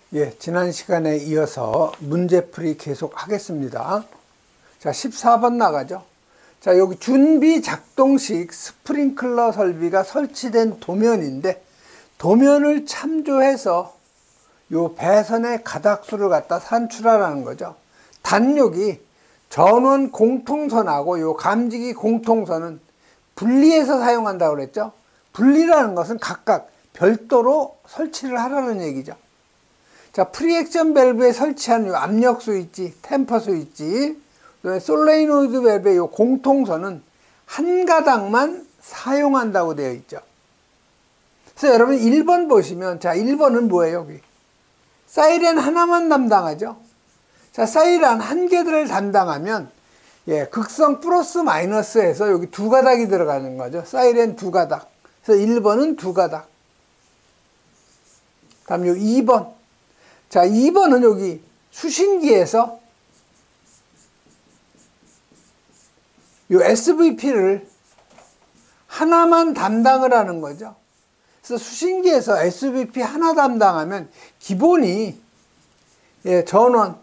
예, 지난 시간에 이어서 문제풀이 계속 하겠습니다. 자, 14번 나가죠. 자, 여기 준비 작동식 스프링클러 설비가 설치된 도면인데, 도면을 참조해서 요 배선의 가닥수를 갖다 산출하라는 거죠. 단력이 전원 공통선하고 요 감지기 공통선은 분리해서 사용한다고 그랬죠. 분리라는 것은 각각 별도로 설치를 하라는 얘기죠. 자, 프리액션 밸브에 설치한 요 압력 스위치, 템퍼 스위치, 솔레노이드 밸브의 요 공통선은 한 가닥만 사용한다고 되어 있죠. 그래서 여러분 1번 보시면, 자, 1번은 뭐예요, 여기? 사이렌 하나만 담당하죠. 자, 사이렌 한 개를 담당하면, 예, 극성 플러스 마이너스에서 여기 두 가닥이 들어가는 거죠. 사이렌 두 가닥. 그래서 1번은 두 가닥. 다음 요 2번. 자, 2번은 여기 수신기에서 요 SVP를 하나만 담당을 하는 거죠. 그래서 수신기에서 SVP 하나 담당하면 기본이, 예, 전원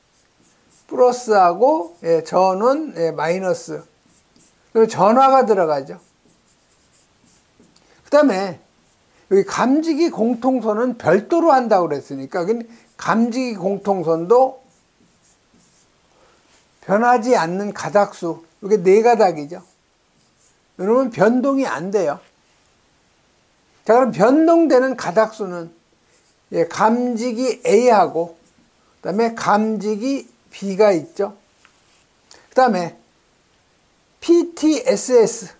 플러스하고, 예, 전원, 예, 마이너스, 그리고 전화가 들어가죠. 그 다음에 여기 감지기 공통선은 별도로 한다고 그랬으니까 감지기 공통선도 변하지 않는 가닥수, 이게 4가닥이죠. 이러면 변동이 안 돼요. 자, 그럼 변동되는 가닥수는, 예, 감지기 A하고 그 다음에 감지기 B가 있죠. 그 다음에 PTSS.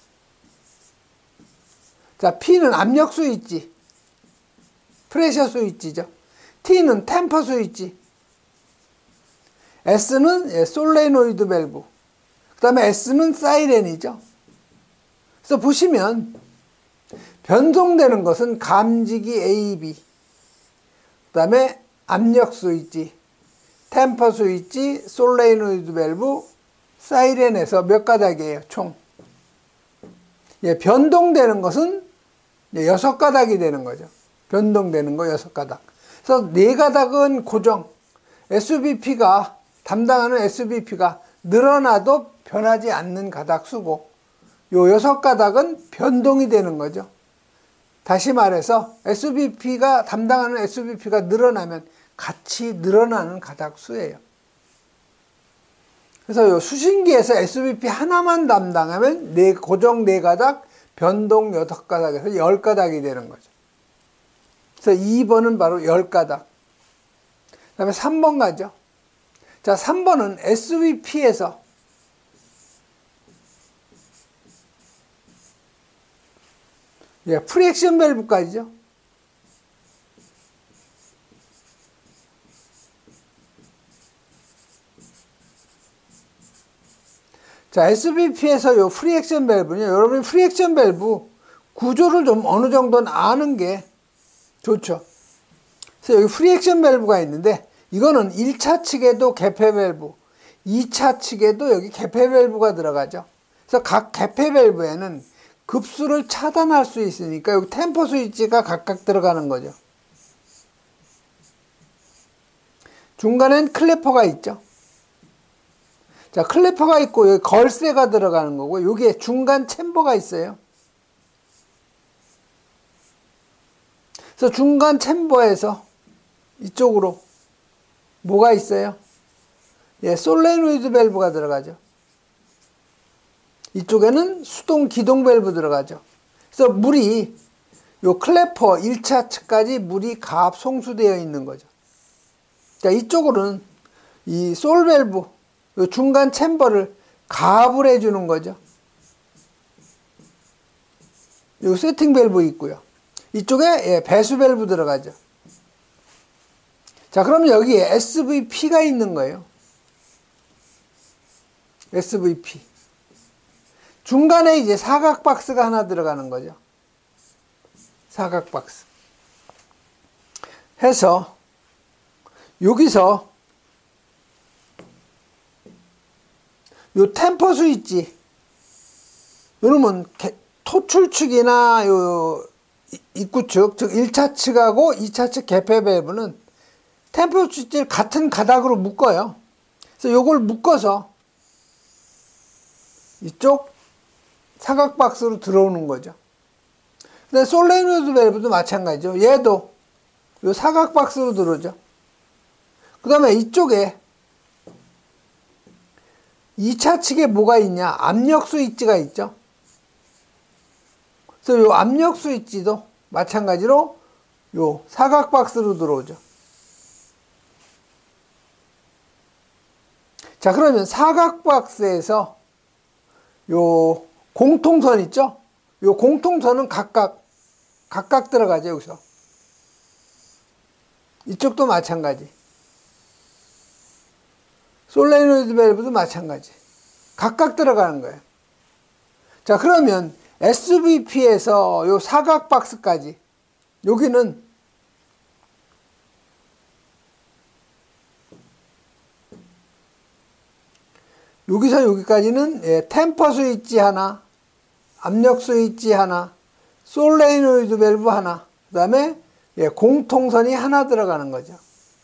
자, P는 압력 스위치, 프레셔 스위치죠. T는 템퍼 스위치. S는, 예, 솔레노이드 밸브. 그 다음에 S는 사이렌이죠. 그래서 보시면 변동되는 것은 감지기 A, B, 그 다음에 압력 스위치, 템퍼 스위치, 솔레노이드 밸브, 사이렌에서 몇 가닥이에요, 총? 예, 변동되는 것은 6가닥이 되는 거죠. 변동되는 거 6가닥. 그래서 4가닥은 고정. SVP가, 담당하는 SVP가 늘어나도 변하지 않는 가닥수고, 요 6가닥은 변동이 되는 거죠. 다시 말해서 SVP가, 담당하는 SVP가 늘어나면 같이 늘어나는 가닥수예요. 그래서 요 수신기에서 SVP 하나만 담당하면 고정 4가닥, 변동 6가닥에서 10가닥이 되는 거죠. 그래서 2번은 바로 10가닥. 그 다음에 3번 가죠. 자, 3번은 SVP에서 예, 프리액션 밸브까지죠. 자, SVP에서 요 프리액션 밸브는요, 여러분이 프리액션 밸브 구조를 좀 어느 정도는 아는 게 좋죠. 그래서 여기 프리액션 밸브가 있는데, 이거는 1차 측에도 개폐 밸브, 2차 측에도 여기 개폐 밸브가 들어가죠. 그래서 각 개폐 밸브에는 급수를 차단할 수 있으니까 여기 템퍼 스위치가 각각 들어가는 거죠. 중간엔 클래퍼가 있죠. 자, 클래퍼가 있고 여기 걸쇠가 들어가는 거고, 여기에 중간 챔버가 있어요. 그래서 중간 챔버에서 이쪽으로 뭐가 있어요? 예, 솔레노이드 밸브가 들어가죠. 이쪽에는 수동 기동 밸브 들어가죠. 그래서 물이 요 클래퍼 1차 측까지 물이 가압 송수되어 있는 거죠. 자, 이쪽으로는 이 솔 밸브, 요 중간 챔버를 가압을 해주는 거죠. 요 세팅 밸브 있고요. 이쪽에, 예, 배수 밸브 들어가죠. 자, 그럼 여기에 SVP가 있는 거예요. SVP. 중간에 이제 사각 박스가 하나 들어가는 거죠. 사각 박스. 해서 여기서 요 템퍼 스위치, 이러면 토출축이나 요 입구축, 즉 1차 측하고 2차 측 개폐 밸브는 템퍼 스위치를 같은 가닥으로 묶어요. 그래서 요걸 묶어서 이쪽 사각 박스로 들어오는 거죠. 근데 솔레노이드 밸브도 마찬가지죠. 얘도 요 사각 박스로 들어오죠. 그 다음에 이쪽에 2차 측에 뭐가 있냐? 압력 스위치가 있죠. 그래서 요 압력 스위치도 마찬가지로 요 사각 박스로 들어오죠. 자, 그러면 사각 박스에서 요 공통선 있죠? 요 공통선은 각각 들어가죠, 여기서. 이쪽도 마찬가지. 솔레노이드 밸브도 마찬가지. 각각 들어가는 거예요. 자, 그러면 SVP에서 요 사각 박스까지, 여기는 여기서 여기까지는 템퍼 스위치 하나, 압력 스위치 하나, 솔레노이드 밸브 하나, 그 다음에 공통선이 하나 들어가는 거죠.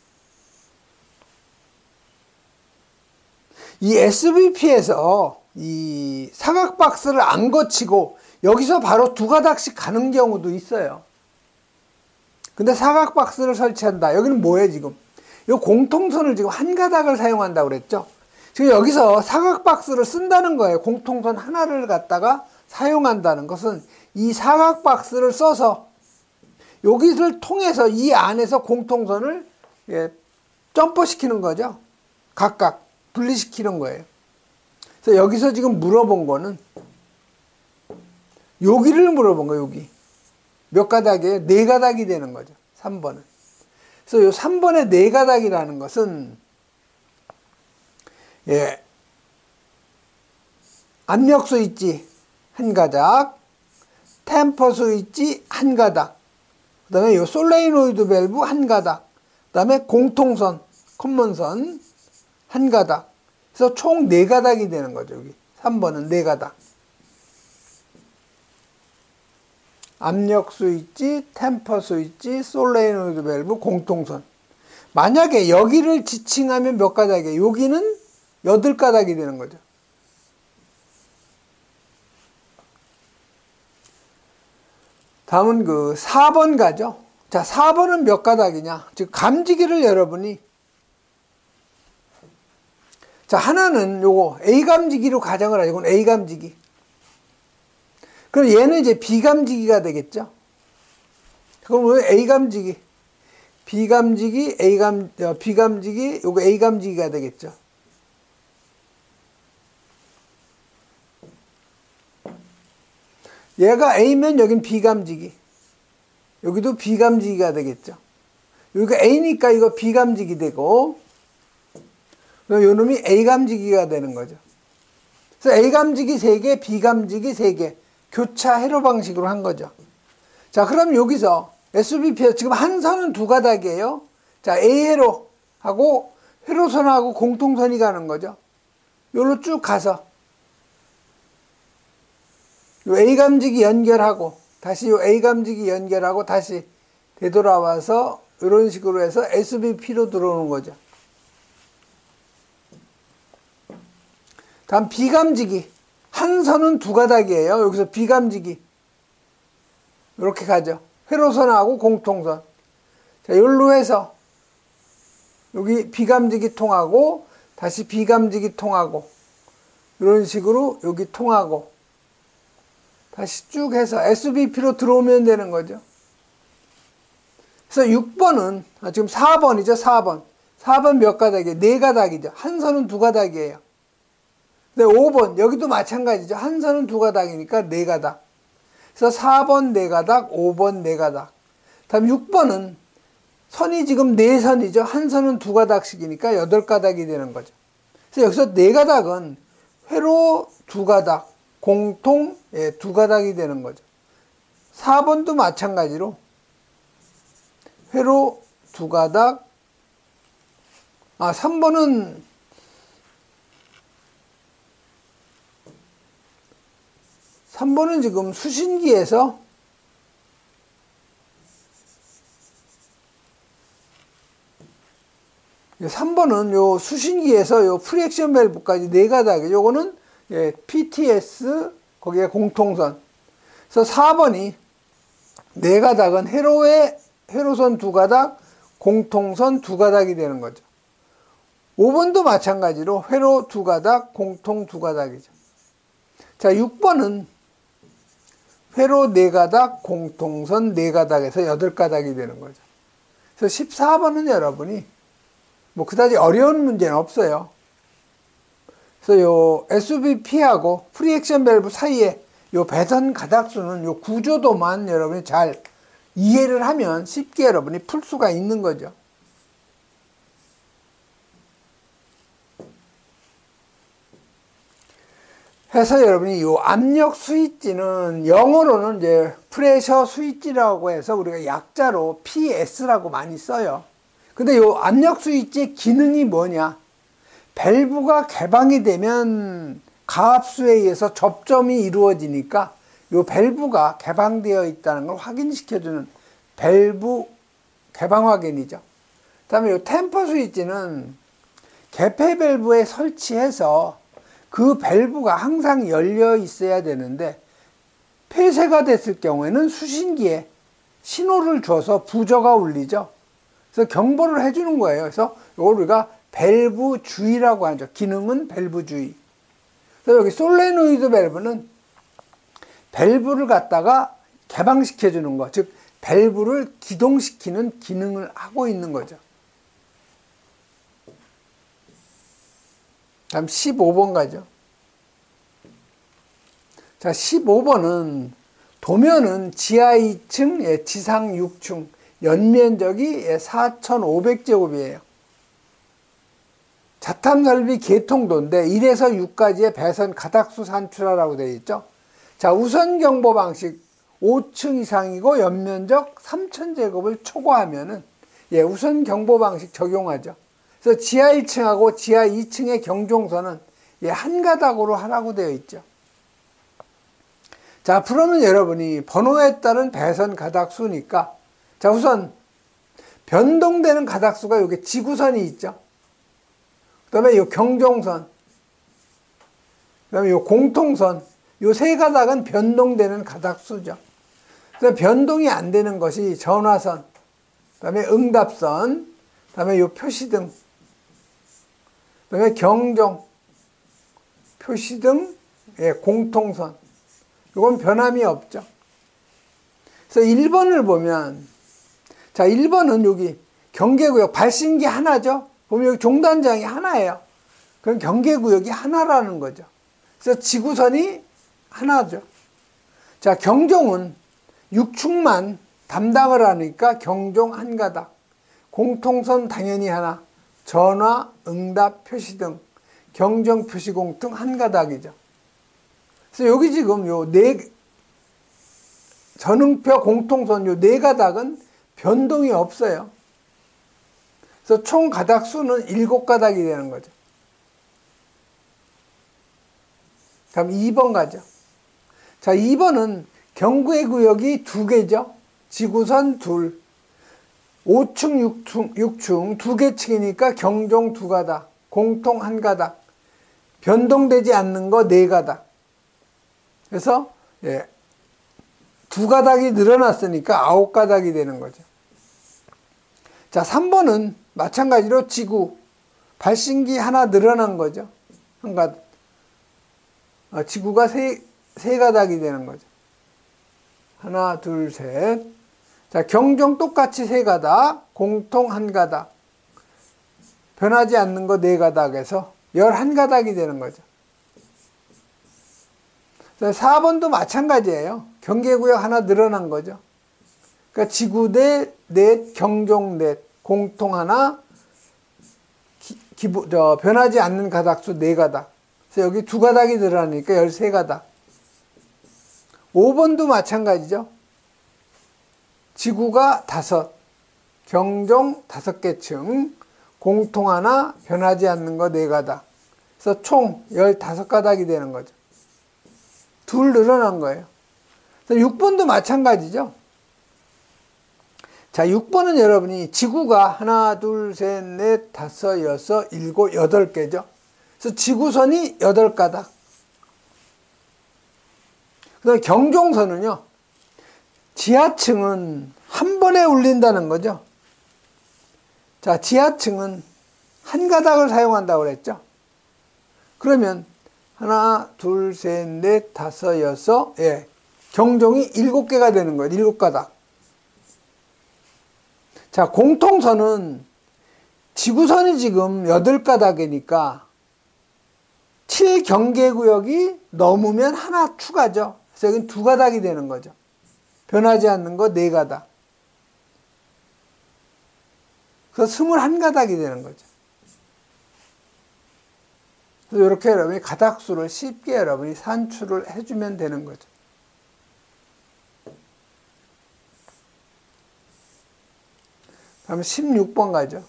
이 SVP에서 이 사각 박스를 안 거치고 여기서 바로 두 가닥씩 가는 경우도 있어요. 근데 사각 박스를 설치한다. 여기는 뭐예요, 지금? 이 공통선을 지금 한 가닥을 사용한다고 그랬죠? 지금 여기서 사각 박스를 쓴다는 거예요. 공통선 하나를 갖다가 사용한다는 것은 이 사각 박스를 써서 여기를 통해서 이 안에서 공통선을 점퍼시키는 거죠. 각각 분리시키는 거예요. 그래서 여기서 지금 물어본 거는 여기를 물어본 거예요. 여기 몇 가닥이에요? 4가닥이 되는 거죠. 3번은. 그래서 이 3번의 4가닥이라는 것은 압력 스위치 한 가닥, 템퍼 스위치 한 가닥, 그 다음에 요 솔레노이드 밸브 한 가닥, 그 다음에 공통선, 커먼선 한 가닥. 그래서 총 4가닥이 되는 거죠. 여기 3번은 4가닥. 압력 스위치, 템퍼 스위치, 솔레노이드 밸브, 공통선. 만약에 여기를 지칭하면 몇 가닥이에요? 여기는 8가닥이 되는 거죠. 다음은 그 4번 가죠. 자, 4번은 몇 가닥이냐? 즉, 감지기를 여러분이, 자, 하나는 요거 A 감지기로 가정을 하죠. 이건 A 감지기. 그럼 얘는 이제 B 감지기가 되겠죠. 그럼 왜 A 감지기, B 감지기, B 감지기, 요거 A 감지기가 되겠죠. 얘가 A면 여긴 B 감지기. 여기도 B 감지기가 되겠죠. 여기가 A니까 이거 B 감지기 되고, 그럼 요 놈이 A 감지기가 되는 거죠. 그래서 A 감지기 3개, B 감지기 3개. 교차 회로 방식으로 한 거죠. 자, 그럼 여기서 SVP에서 지금 한 선은 2가닥이에요. 자, A 회로 하고 회로선하고 공통선이 가는 거죠. 요로 쭉 가서 요 A 감지기 연결하고 다시 요 A 감지기 연결하고 다시 되돌아와서 이런 식으로 해서 SVP로 들어오는 거죠. 다음 B 감지기. 한 선은 2가닥이에요. 여기서 B 감지기. 이렇게 가죠. 회로선하고 공통선. 자, 여기로 해서 여기 B 감지기 통하고 다시 B 감지기 통하고 이런 식으로 여기 통하고 다시 쭉 해서 SVP로 들어오면 되는 거죠. 그래서 6번은 지금 4번이죠. 4번. 4번 몇 가닥이에요? 4가닥이죠. 한 선은 2가닥이에요. 네, 5번 여기도 마찬가지죠. 한 선은 2가닥이니까 4가닥. 그래서 4번 4가닥, 5번 4가닥. 다음 6번은 선이 지금 4선이죠. 한 선은 2가닥씩이니까 8가닥이 되는 거죠. 그래서 여기서 4가닥은 회로 2가닥, 공통 2가닥이 되는 거죠. 4번도 마찬가지로 회로 2가닥. 3번은 지금 수신기에서 3번은 요 수신기에서 요 프리액션 밸브까지 4가닥, 요거는 PTS, 거기에 공통선. 그래서 4번이 4가닥은 회로선 2가닥, 공통선 2가닥이 되는 거죠. 5번도 마찬가지로 회로 2가닥, 공통 2가닥이죠. 자, 6번은 회로 4가닥, 공통선 4가닥에서 8가닥이 되는 거죠. 그래서 14번은 여러분이 뭐 그다지 어려운 문제는 없어요. 그래서 요 SVP하고 프리액션 밸브 사이에 요 배선 가닥수는 요 구조도만 여러분이 잘 이해를 하면 쉽게 여러분이 풀 수가 있는 거죠. 해서 여러분이 요 압력 스위치는 영어로는 이제 프레셔 스위치라고 해서 우리가 약자로 PS라고 많이 써요. 근데 요 압력 스위치의 기능이 뭐냐? 밸브가 개방이 되면 가압수에 의해서 접점이 이루어지니까 요 밸브가 개방되어 있다는 걸 확인시켜주는 밸브 개방 확인이죠. 그 다음에 요 템퍼 스위치는 개폐 밸브에 설치해서 그 밸브가 항상 열려 있어야 되는데 폐쇄가 됐을 경우에는 수신기에 신호를 줘서 부저가 울리죠. 그래서 경보를 해주는 거예요. 그래서 이걸 우리가 밸브 주의라고 하죠. 기능은 밸브 주의. 그래서 여기 솔레노이드 밸브는 밸브를 갖다가 개방시켜 주는 거, 즉 밸브를 기동시키는 기능을 하고 있는 거죠. 다음 15번 가죠. 자, 15번은 도면은 지하 2층, 지상 6층, 연면적이 4,500제곱이에요. 자탐 설비 개통도인데 1에서 6까지의 배선 가닥수 산출하라고 되어 있죠. 자, 우선 경보 방식 5층 이상이고 연면적 3,000제곱을 초과하면은 우선 경보 방식 적용하죠. 그래서 지하 1층하고 지하 2층의 경종선은 한 가닥으로 하라고 되어 있죠. 자, 그러면 여러분이 번호에 따른 배선 가닥수니까, 자, 우선 변동되는 가닥수가 여기 지구선이 있죠. 그 다음에 이 경종선, 그 다음에 이 공통선, 이 3가닥은 변동되는 가닥수죠. 그래서 변동이 안 되는 것이 전화선, 그 다음에 응답선, 그 다음에 이 표시등, 그 다음에 경종, 표시등, 공통선. 이건 변함이 없죠. 그래서 1번을 보면, 자, 1번은 여기 경계구역, 발신기 하나죠? 보면 여기 종단장이 하나예요. 그럼 경계구역이 하나라는 거죠. 그래서 지구선이 하나죠. 자, 경종은 6축만 담당을 하니까 경종 한 가닥. 공통선 당연히 하나. 전화, 응답, 표시등, 경정, 표시공통 한 가닥이죠. 그래서 여기 지금 요 전응표 공통선 요 4가닥은 변동이 없어요. 그래서 총 가닥 수는 7가닥이 되는 거죠. 다음 2번 가죠. 자, 2번은 경계 구역이 2개죠. 지구선 2, 5층, 6층 2개 층이니까 경종 2가닥, 공통 1가닥, 변동되지 않는 거 4가닥. 그래서 2가닥이 늘어났으니까 9가닥이 되는 거죠. 자, 3번은 마찬가지로 지구, 발신기 하나 늘어난 거죠. 한 가닥. 지구가 3가닥이 되는 거죠. 하나, 둘, 셋. 자, 경종 똑같이 3가닥, 공통 1가닥. 변하지 않는 거 4가닥에서 11가닥이 되는 거죠. 4번도 마찬가지예요. 경계구역 하나 늘어난 거죠. 그러니까 지구 넷, 경종 넷, 공통 하나, 변하지 않는 가닥수 4가닥. 그래서 여기 2가닥이 늘어나니까 13가닥. 5번도 마찬가지죠. 지구가 5, 경종 5개 층, 공통 하나, 변하지 않는 거 4가닥. 그래서 총 15가닥이 되는 거죠. 2 늘어난 거예요. 6번도 마찬가지죠. 자, 6번은 여러분이 지구가 하나, 둘, 셋, 넷, 다섯, 여섯, 일곱, 여덟 개죠. 그래서 지구선이 8가닥. 그 다음에 경종선은요, 지하층은 한 번에 울린다는 거죠. 자, 지하층은 한 가닥을 사용한다고 그랬죠. 그러면 하나, 둘, 셋, 넷, 다섯, 여섯, 예, 경종이 7개가 되는 거예요. 7가닥. 자, 공통선은 지구선이 지금 8가닥이니까 7경계구역이 넘으면 하나 추가죠. 그래서 여기는 2가닥이 되는 거죠. 변하지 않는 거 4가닥. 그래서 21가닥이 되는 거죠. 그래서 이렇게 여러분이 가닥수를 쉽게 여러분이 산출을 해주면 되는 거죠. 다음 16번 가죠.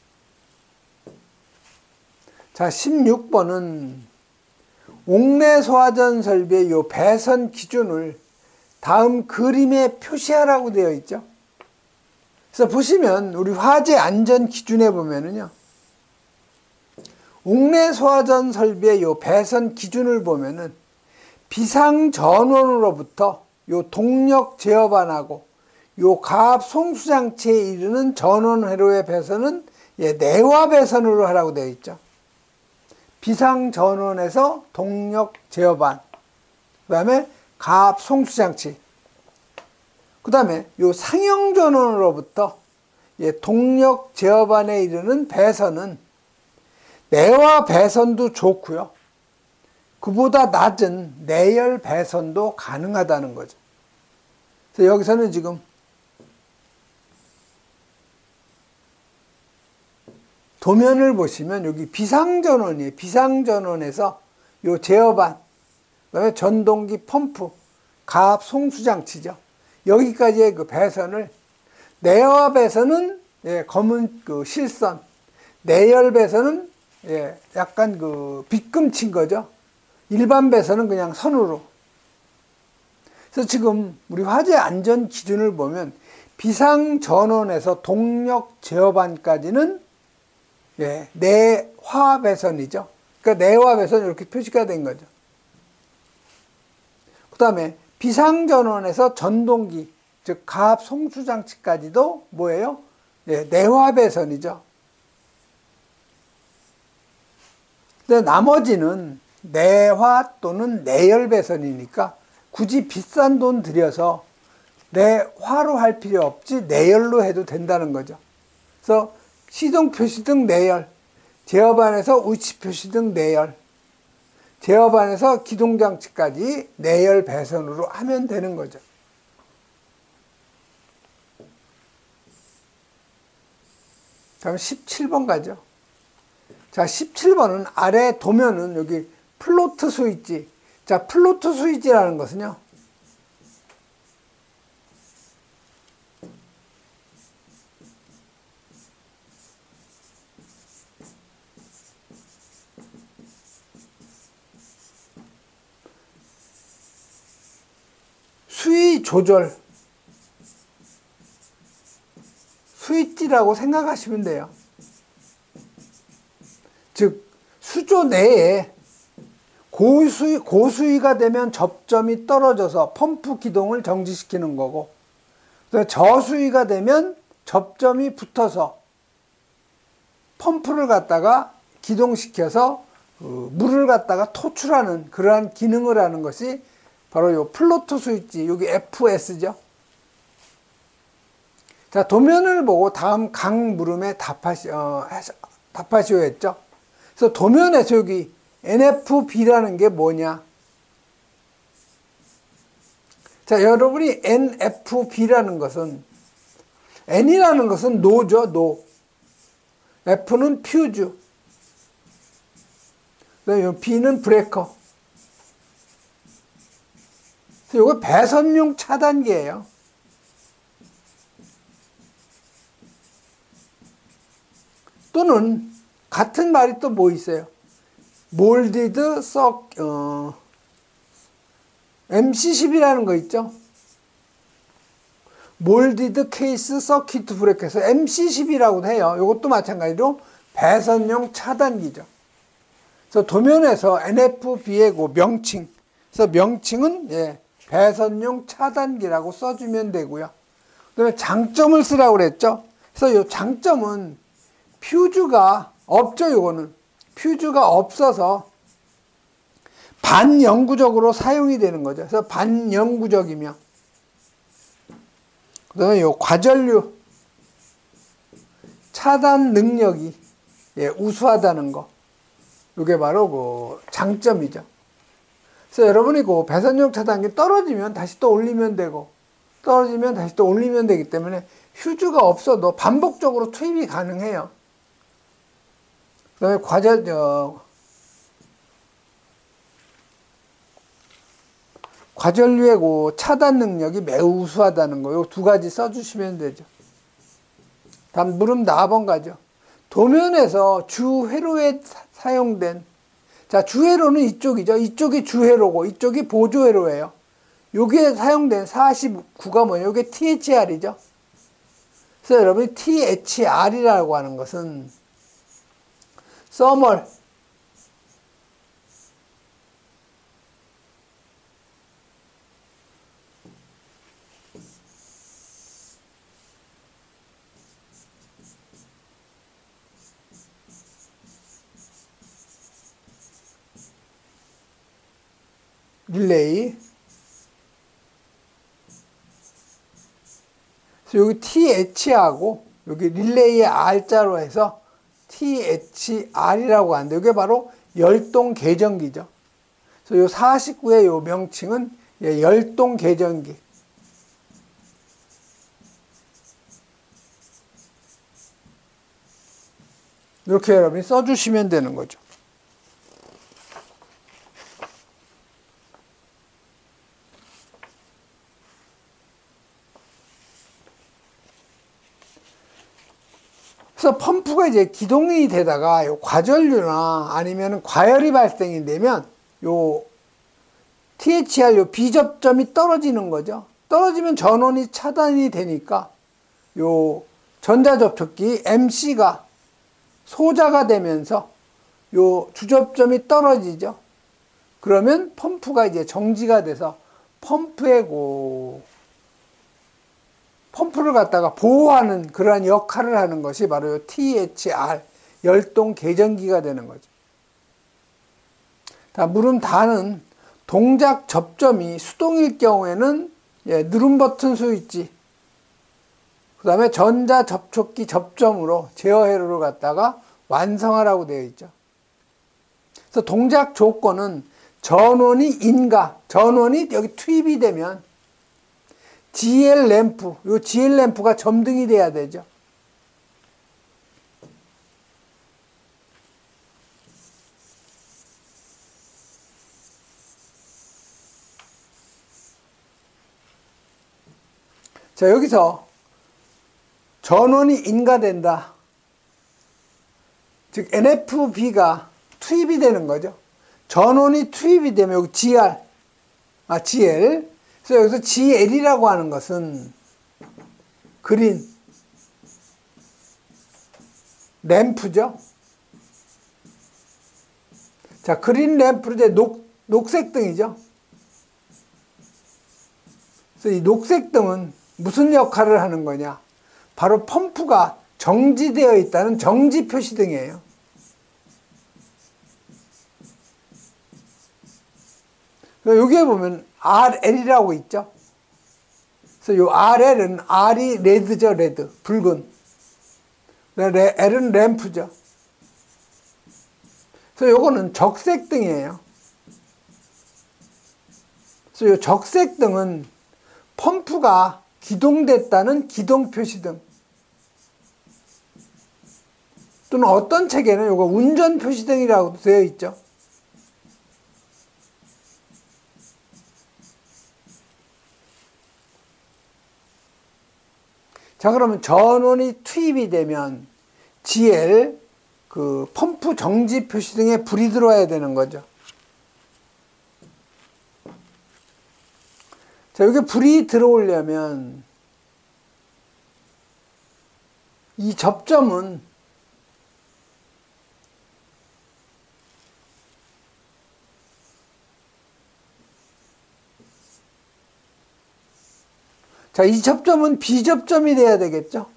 자, 16번은 옥내 소화전 설비의 요 배선 기준을 다음 그림에 표시하라고 되어 있죠. 그래서 보시면 우리 화재 안전 기준에 보면은요, 옥내 소화전 설비의 요 배선 기준을 보면은 비상 전원으로부터 요 동력 제어반하고 요 가압 송수 장치에 이르는 전원 회로의 배선은 내화 배선으로 하라고 되어 있죠. 비상 전원에서 동력 제어반, 그 다음에 가압 송수 장치, 그 다음에 요 상형 전원으로부터 동력 제어반에 이르는 배선은 내화 배선도 좋고요. 그보다 낮은 내열 배선도 가능하다는 거죠. 그래서 여기서는 지금 도면을 보시면 여기 비상전원이에요. 비상전원에서 요 제어반, 그다음에 전동기 펌프, 가압 송수장치죠. 여기까지의 그 배선을, 내화 배선은 검은 그 실선, 내열 배선은 약간 그 빗금친 거죠. 일반 배선은 그냥 선으로. 그래서 지금 우리 화재 안전 기준을 보면 비상전원에서 동력 제어반까지는 내화 배선이죠. 그러니까 내화 배선 이렇게 표시가 된 거죠. 그 다음에 비상전원에서 전동기, 즉 가압 송수장치까지도 뭐예요? 내화 배선이죠. 근데 나머지는 내화 또는 내열 배선이니까 굳이 비싼 돈 들여서 내화로 할 필요 없지 내열로 해도 된다는 거죠. 그래서 시동 표시등 내열, 제어반에서 위치 표시등 내열, 제어반에서 기동장치까지 내열 배선으로 하면 되는 거죠. 다음 17번 가죠. 자, 17번은 아래 도면은 여기 플로트 스위치. 자, 플로트 스위치라는 것은요, 수위 조절 스위치라고 생각하시면 돼요. 즉 수조 내에 고수위가 되면 접점이 떨어져서 펌프 기동을 정지시키는 거고, 저수위가 되면 접점이 붙어서 펌프를 갖다가 기동시켜서 물을 갖다가 토출하는 그러한 기능을 하는 것이 바로 요 플로트 스위치, 여기 FS죠. 자, 도면을 보고 다음 각 물음에 답하시오 했죠. 그래서 도면에서 여기 NFB라는 게 뭐냐? 자, 여러분이 NFB라는 것은, N이라는 것은 노죠, 노. F는 퓨즈. 그다음에 B는 브레이커. 이거 배선용 차단기예요. 또는 같은 말이 또 뭐 있어요? 몰디드 MC10이라는 거 있죠? 몰디드 케이스 서키트 브레이크에서 MC10이라고도 해요. 이것도 마찬가지로 배선용 차단기죠. 그래서 도면에서 NFB의 그 명칭, 그래서 명칭은 배선용 차단기라고 써주면 되고요. 그다음에 장점을 쓰라고 그랬죠. 그래서 이 장점은 퓨즈가 없죠. 이거는 퓨즈가 없어서 반영구적으로 사용이 되는 거죠. 그래서 반영구적이며, 그다음에 이 과전류 차단 능력이 우수하다는 거, 이게 바로 그 장점이죠. 그래서 여러분이 그 배선용 차단기 떨어지면 다시 또 올리면 되고, 떨어지면 다시 또 올리면 되기 때문에 휴즈가 없어도 반복적으로 투입이 가능해요. 그다음에 과전류의 그 차단 능력이 매우 우수하다는 거, 요 두 가지 써주시면 되죠. 다음 물음 4번 가죠. 도면에서 주회로에 사용된, 자, 주회로는 이쪽이죠. 이쪽이 주회로고 이쪽이 보조회로예요. 여기에 사용된 49가 뭐예요? 이게 THR이죠. 그래서 여러분이 THR이라고 하는 것은 서멀 릴레이, 그래서 여기 TH하고 여기 릴레이의 R자로 해서 THR이라고 하는데, 이게 바로 열동 계전기죠. 그래서 요 49의 요 명칭은 열동 계전기. 이렇게 여러분이 써주시면 되는 거죠. 그래서 펌프가 이제 기동이 되다가 요 과전류나 아니면 과열이 발생이 되면 요 THR 요 비접점이 떨어지는 거죠. 떨어지면 전원이 차단이 되니까 요 전자접촉기 MC가 소자가 되면서 요 주접점이 떨어지죠. 그러면 펌프가 이제 정지가 돼서 펌프를 갖다가 보호하는 그러한 역할을 하는 것이 바로 요 THR, 열동 계전기가 되는 거죠. 물음 다는 동작 접점이 수동일 경우에는 누름 버튼 스위치, 그 다음에 전자 접촉기 접점으로 제어 회로를 갖다가 완성하라고 되어 있죠. 그래서 동작 조건은 전원이 전원이 여기 투입이 되면 GL 램프, 요 GL 램프가 점등이 돼야 되죠. 자, 여기서 전원이 인가된다. 즉 NFB가 투입이 되는 거죠. 전원이 투입이 되면 여기 GL. 그래서 여기서 GL이라고 하는 것은 그린 램프죠. 자, 그린 램프로 이제 녹색 등이죠. 그래서 이 녹색 등은 무슨 역할을 하는 거냐? 바로 펌프가 정지되어 있다는 정지 표시등이에요. 여기에 보면 RL이라고 있죠. 그래서 이 RL은 R이 레드죠, 레드, 붉은. L은 램프죠. 그래서 요거는 적색 등이에요. 그래서 이 적색 등은 펌프가 기동됐다는 기동 표시등. 또는 어떤 책에는 요거 운전 표시등이라고 되어 있죠. 자, 그러면 전원이 투입이 되면 GL 그 펌프 정지 표시등에 불이 들어와야 되는 거죠. 자, 여기 불이 들어오려면 이 접점은 자, 이 접점은 비접점이 돼야 되겠죠?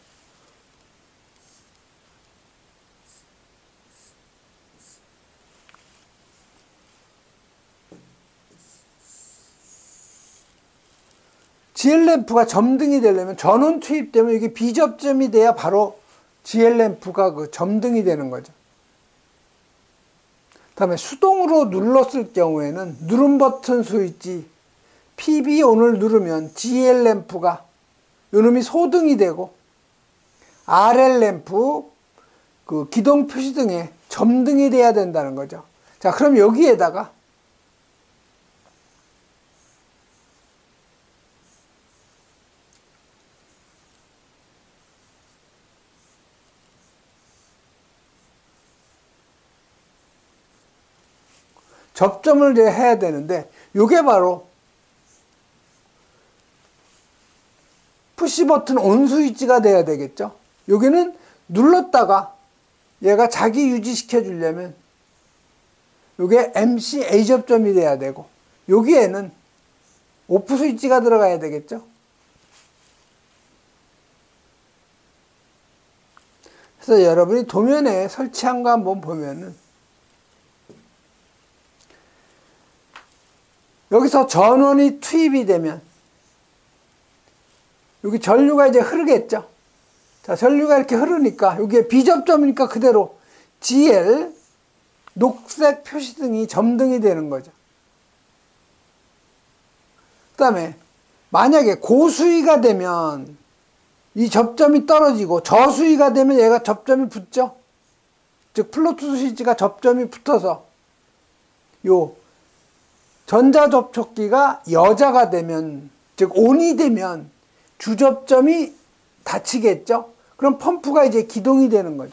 GL램프가 점등이 되려면 전원 투입되면 이게 비접점이 돼야 바로 GL램프가 그 점등이 되는 거죠. 다음에 수동으로 눌렀을 경우에는 누름 버튼 스위치 PB-ON을 누르면 GL램프가 요놈이 소등이 되고 RL램프 그 기동 표시등에 점등이 돼야 된다는 거죠. 자, 그럼 여기에다가 접점을 이제 해야 되는데, 요게 바로 푸시 버튼 온 스위치가 돼야 되겠죠. 여기는 눌렀다가 얘가 자기 유지시켜 주려면 요게 MC A 접점이 돼야 되고, 여기에는 오프 스위치가 들어가야 되겠죠. 그래서 여러분이 도면에 설치한 거 한번 보면은 여기서 전원이 투입이 되면 여기 전류가 이제 흐르겠죠. 자, 전류가 이렇게 흐르니까 여기에 비접점이니까 그대로 GL 녹색 표시등이 점등이 되는 거죠. 그 다음에 만약에 고수위가 되면 이 접점이 떨어지고 저수위가 되면 얘가 접점이 붙죠. 즉 플로투 스위치가 접점이 붙어서 요 전자접촉기가 여자가 되면, 즉 ON이 되면 주접점이 닫히겠죠. 그럼 펌프가 이제 기동이 되는 거죠.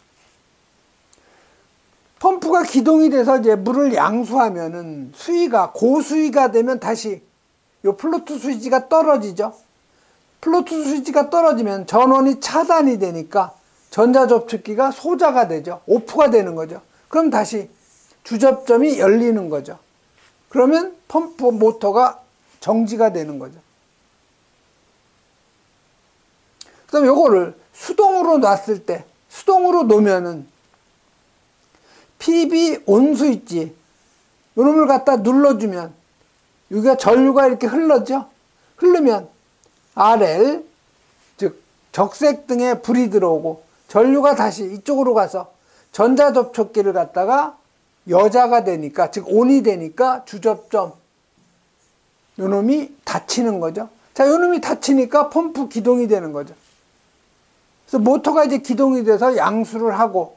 펌프가 기동이 돼서 이제 물을 양수하면은 수위가 고수위가 되면 다시 요 플로투 스위치가 떨어지죠. 플로투 스위치가 떨어지면 전원이 차단이 되니까 전자접촉기가 소자가 되죠. 오프가 되는 거죠. 그럼 다시 주접점이 열리는 거죠. 그러면 펌프 모터가 정지가 되는 거죠. 그 다음에 요거를 수동으로 놨을 때, 수동으로 놓으면은 PB 온 스위치 요놈을 갖다 눌러주면 여기가 전류가 이렇게 흘러죠. 흐르면 RL 즉 적색 등에 불이 들어오고 전류가 다시 이쪽으로 가서 전자접촉기를 갖다가 여자가 되니까, 즉 온이 되니까 주접점 요놈이 닫히는 거죠. 자, 요놈이 닫히니까 펌프 기동이 되는 거죠. 그래서 모터가 이제 기동이 돼서 양수를 하고,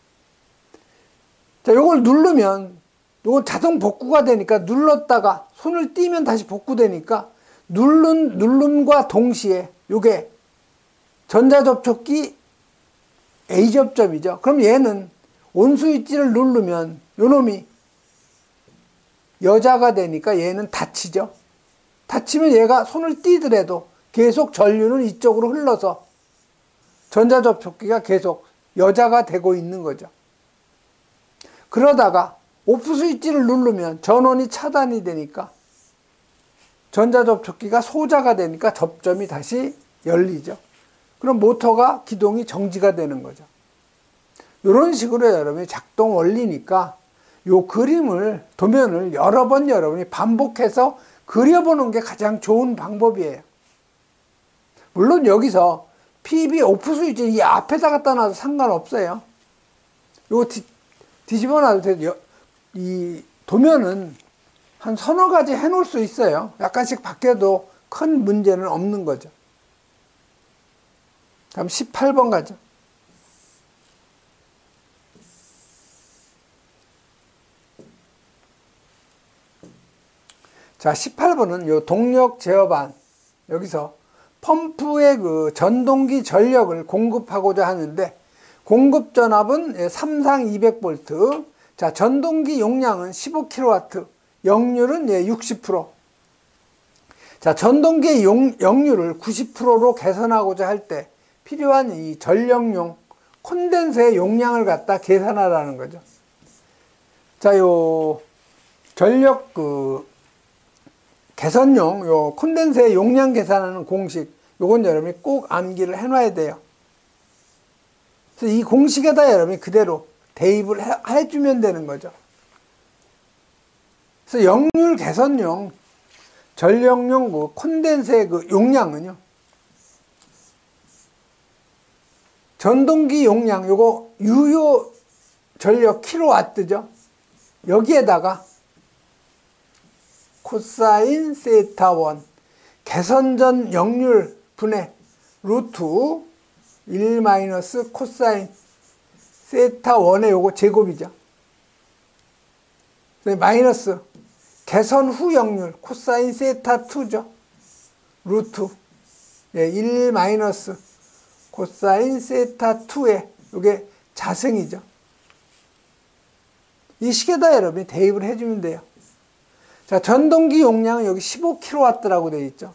자, 요걸 누르면 요건 자동 복구가 되니까 눌렀다가 손을 띄면 다시 복구되니까 누름과 동시에 요게 전자접촉기 A 접점이죠. 그럼 얘는 온 스위치를 누르면 요놈이 여자가 되니까 얘는 닫히죠. 닫히면 얘가 손을 띄더라도 계속 전류는 이쪽으로 흘러서 전자접촉기가 계속 여자가 되고 있는 거죠. 그러다가 오프 스위치를 누르면 전원이 차단이 되니까 전자접촉기가 소자가 되니까 접점이 다시 열리죠. 그럼 모터가 기동이 정지가 되는 거죠. 이런 식으로 여러분이 작동 원리니까 요 그림을, 도면을 여러 번 여러분이 반복해서 그려보는 게 가장 좋은 방법이에요. 물론 여기서 PB 오프 스위치 이 앞에다 갖다 놔도 상관없어요. 요거 뒤집어 놔도 돼요. 이 도면은 한 서너 가지 해놓을 수 있어요. 약간씩 바뀌어도 큰 문제는 없는 거죠. 다음 18번 가죠. 자, 18번은 요 동력 제어반, 여기서 펌프의 그 전동기 전력을 공급하고자 하는데 공급 전압은 3상 200V, 자, 전동기 용량은 15kW, 역률은 60%. 자, 전동기의 역률을 90%로 개선하고자 할 때 필요한 이 전력용 콘덴서의 용량을 갖다 계산하라는 거죠. 자, 요 전력 개선용 요 콘덴서의 용량 계산하는 공식, 요건 여러분이 꼭 암기를 해놔야 돼요. 그래서 이 공식에다 여러분이 그대로 대입을 해주면 되는 거죠. 그래서 역률 개선용 전력용 그 콘덴서의 그 용량은요, 전동기 용량 요거 유효 전력 킬로와트죠. 여기에다가 코사인 세타 1 개선전 역률 분의 루트 1 마이너스 코사인 세타 1의 요거 제곱이죠. 마이너스 개선 후 역률 코사인 세타 2죠. 루트 1 마이너스 코사인 세타 2의 요게 자승이죠. 이 식에다 여러분이 대입을 해주면 돼요. 자, 전동기 용량은 여기 15kW라고 되어 있죠.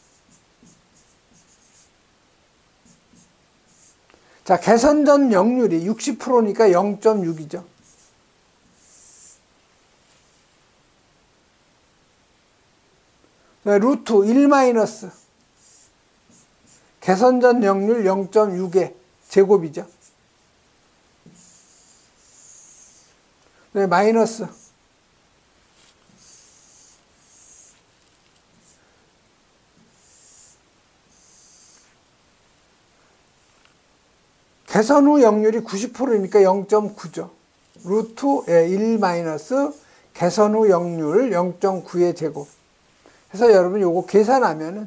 자, 개선전 역률이 60%니까 0.6이죠. 루트 1 마이너스 개선전 역률 0.6의 제곱이죠. 마이너스 개선 후 역률이 90%니까 0.9죠. 루트 1 마이너스 개선 후 역률 0.9의 제곱. 그래서 여러분 요거 계산하면은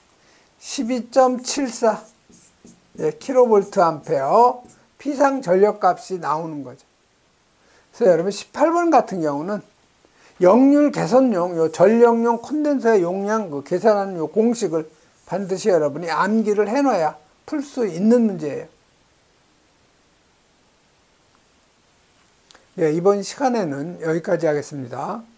12.74 킬로볼트 암페어 피상 전력값이 나오는 거죠. 그래서 여러분 18번 같은 경우는 역률 개선용 요 전력용 콘덴서의 용량 그 계산하는 요 공식을 반드시 여러분이 암기를 해놔야 풀 수 있는 문제예요. 네, 이번 시간에는 여기까지 하겠습니다.